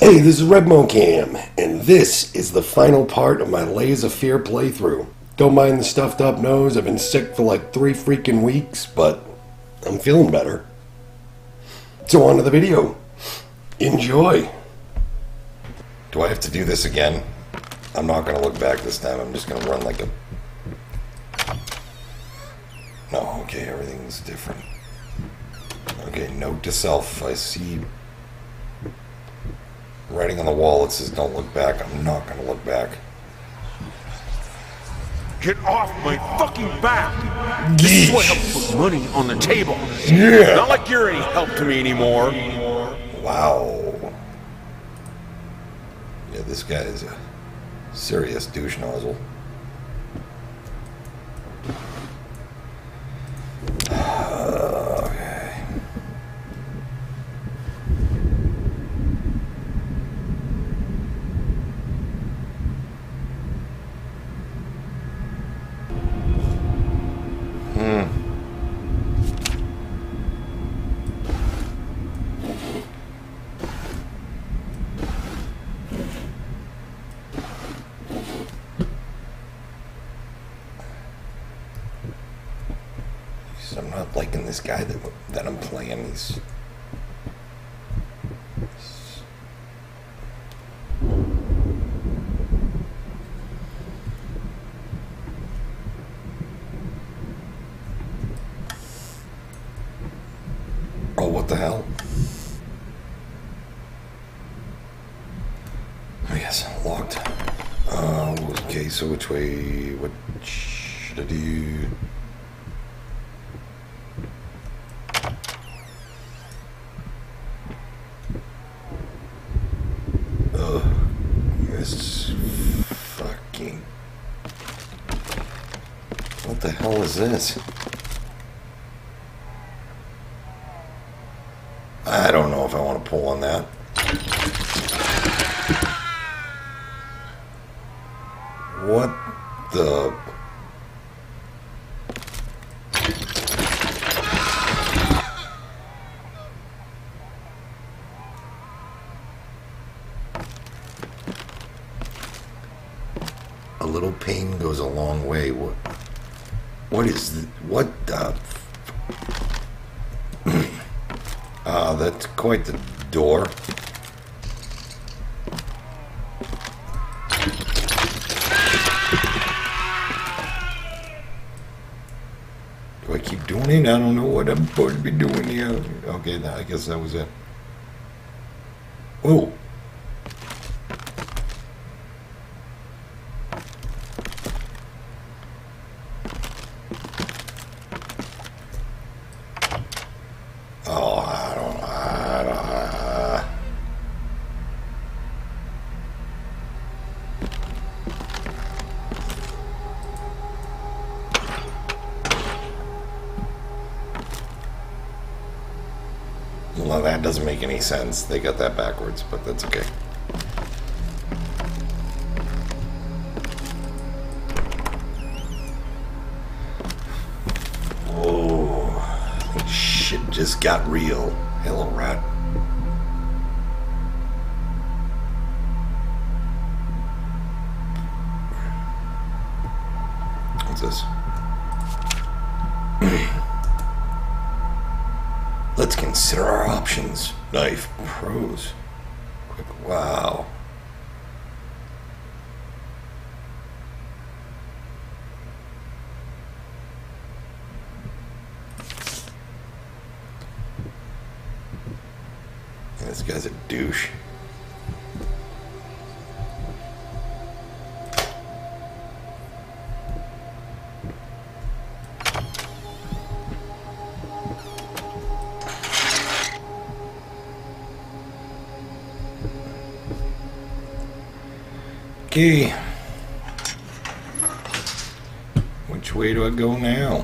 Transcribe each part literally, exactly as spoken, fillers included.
Hey, this is RebmoCam, and this is the final part of my Layers of Fear playthrough. Don't mind the stuffed up nose, I've been sick for like three freaking weeks, but I'm feeling better. So on to the video. Enjoy! Do I have to do this again? I'm not going to look back this time, I'm just going to run like a... No, okay, everything's different. Okay, note to self, I see... writing on the wall that says don't look back. I'm not going to look back. Get off my fucking back! This is what helps put money on the table. Yeah! Not like you're any help to me anymore. Wow. Yeah, this guy is a serious douche nozzle. Okay. Hmm. I'm not liking this guy that that I'm playing. He's oh, what the hell? I guess I'm locked. Uh, okay, so which way? What should I do? Ugh, this fucking... What the hell is this? I don't know if I want to pull on that. What the... A little pain goes a long way. What? What is the, what the? Ah, uh, that's quite the door. Do I keep doing it? I don't know what I'm supposed to be doing here. Okay, I guess that was it. Whoa. Oh, I don't, I don't, uh... Well, that doesn't make any sense. They got that backwards, but that's okay. Shit just got real. Hello, rat. What's this? Let's consider our options. Knife. Pros. Quick. Wow. This guy's a douche. Okay. Which way do I go now?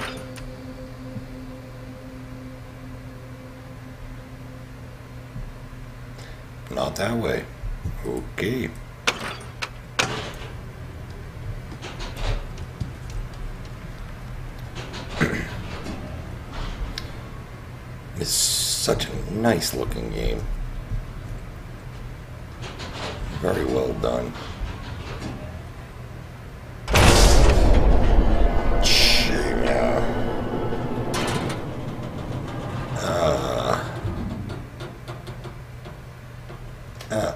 Not that way. Okay. It's such a nice looking game. Very well done. Yeah. Uh. Uh.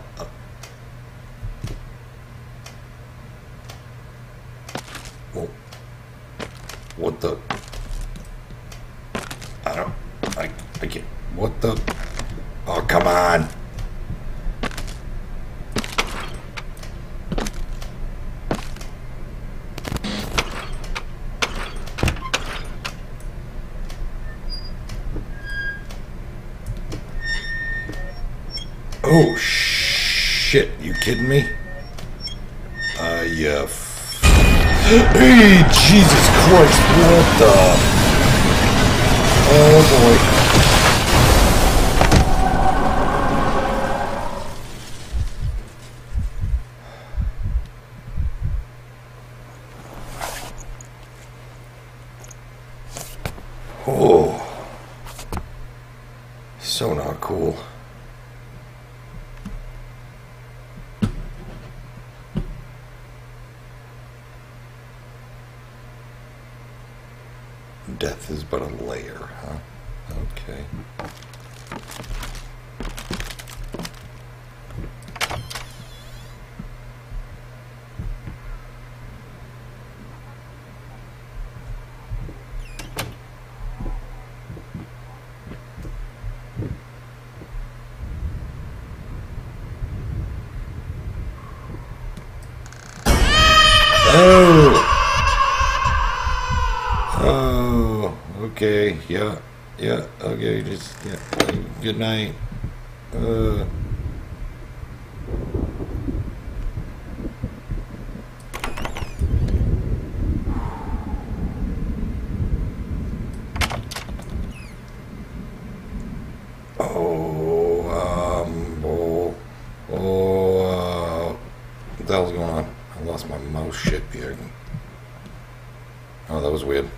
Well, what the? I don't. I. I can't. What the? Oh, come on. Oh, shit. You kidding me? Uh, yeah. F hey, Jesus Christ. What the? Oh, boy. Oh. So not cool. Death is but a layer, huh? Okay. Oh! Oh, okay, yeah, yeah, okay, just, yeah, good night. Uh... Oh, um, oh, oh, uh, what the hell's going on? I lost my mouse shit here. Oh, that was weird.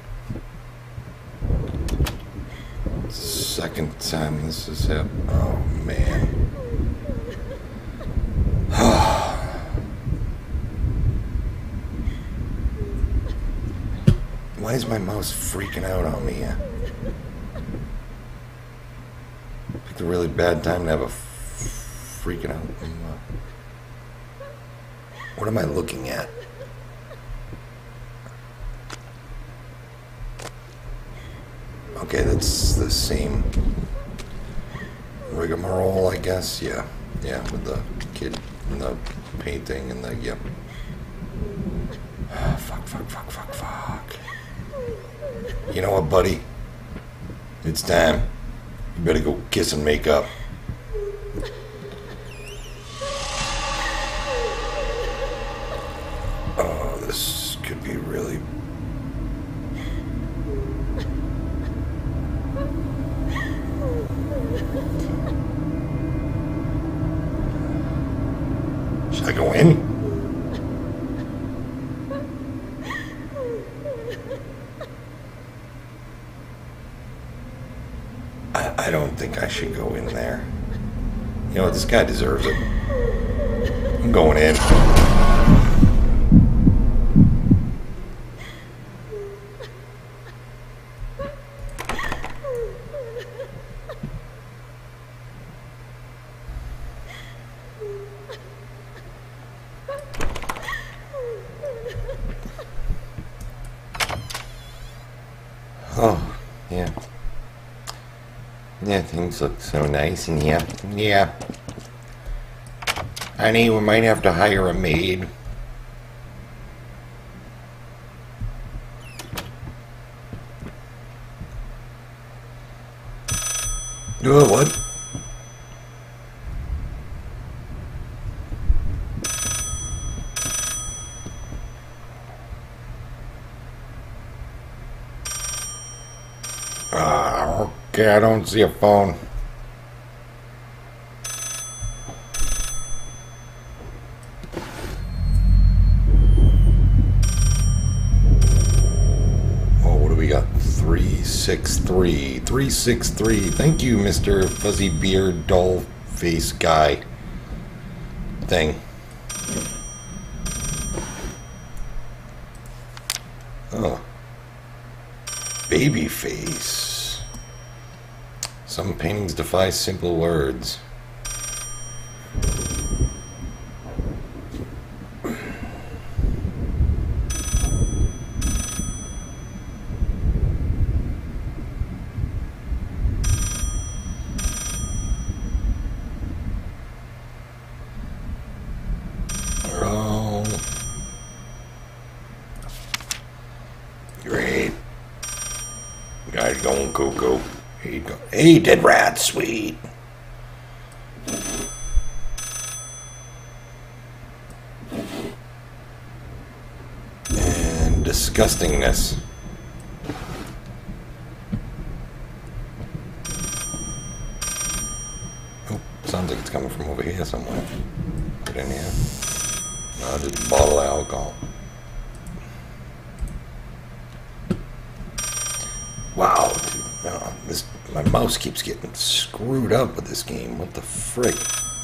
Second time this has happened. Oh, man. Why is my mouse freaking out on me? Picked a really bad time to have a f freaking out. What am I looking at? Okay, that's the same rigmarole, I guess. Yeah, yeah, with the kid and the painting and the, yep. Yeah. Fuck, fuck, fuck, fuck, fuck. You know what, buddy? It's time. You better go kiss and make up. Oh, this could be really... Should I go in? I, I don't think I should go in there. You know what? This guy deserves it. I'm going in. Oh, yeah. Yeah, things look so nice in here. Yeah. Honey, we might have to hire a maid. Oh, what? Ah, okay, I don't see a phone. Oh, what do we got? three six three. three six three. Thank you, Mister Fuzzy Beard Doll Face Guy thing. Oh. Baby face. Some paintings defy simple words. Oh. Great. Guy's going cuckoo. He go. Hey, dead rat, sweet. And disgustingness. Oh, sounds like it's coming from over here somewhere. Get in here. No, just a bottle of alcohol. Wow, dude, no, this, my mouse keeps getting screwed up with this game. What the frick?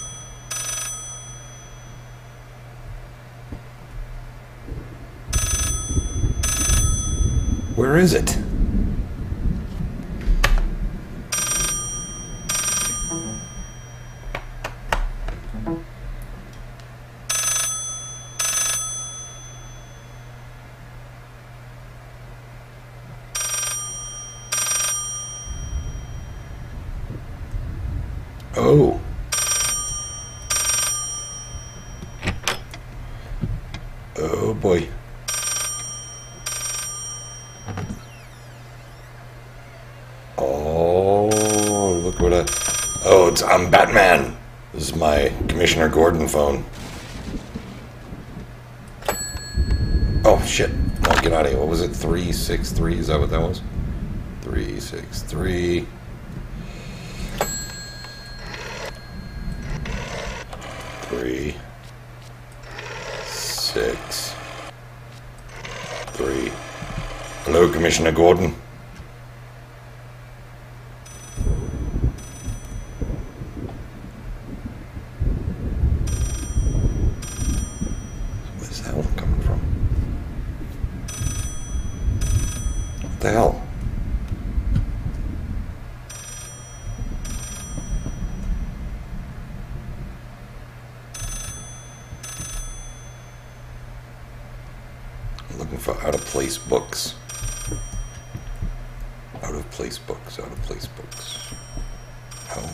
Where is it? Oh. Oh boy. Oh, look what I... Oh, it's... I'm Batman. This is my Commissioner Gordon phone. Oh, shit. No, get out of here. What was it? three six three? Is that what that was? three six three. Three, six, three. Hello, Commissioner Gordon. Where's that one coming from? What the hell? Looking for out of place books. Out of place books, out of place books. Oh.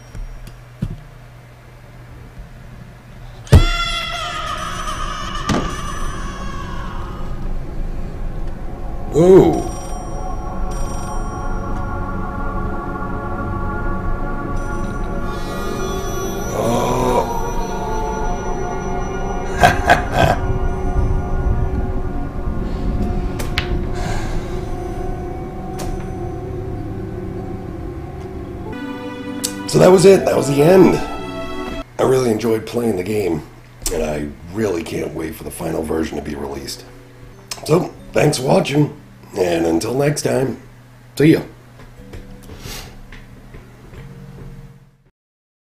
Whoa. So that was it. That was the end. I really enjoyed playing the game, and I really can't wait for the final version to be released. So, thanks for watching, and until next time, see ya.